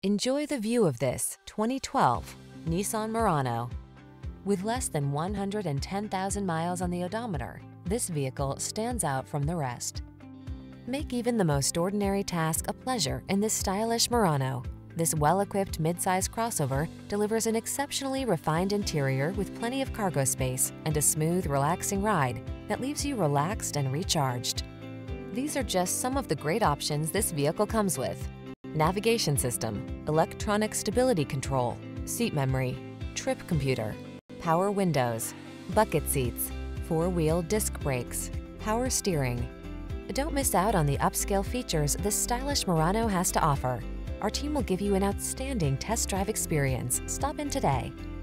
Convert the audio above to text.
Enjoy the view of this 2012 Nissan Murano. With less than 110,000 miles on the odometer, this vehicle stands out from the rest. Make even the most ordinary task a pleasure in this stylish Murano. This well-equipped midsize crossover delivers an exceptionally refined interior with plenty of cargo space and a smooth, relaxing ride that leaves you relaxed and recharged. These are just some of the great options this vehicle comes with: navigation system, electronic stability control, seat memory, trip computer, power windows, bucket seats, four-wheel disc brakes, power steering. Don't miss out on the upscale features this stylish Murano has to offer. Our team will give you an outstanding test drive experience. Stop in today.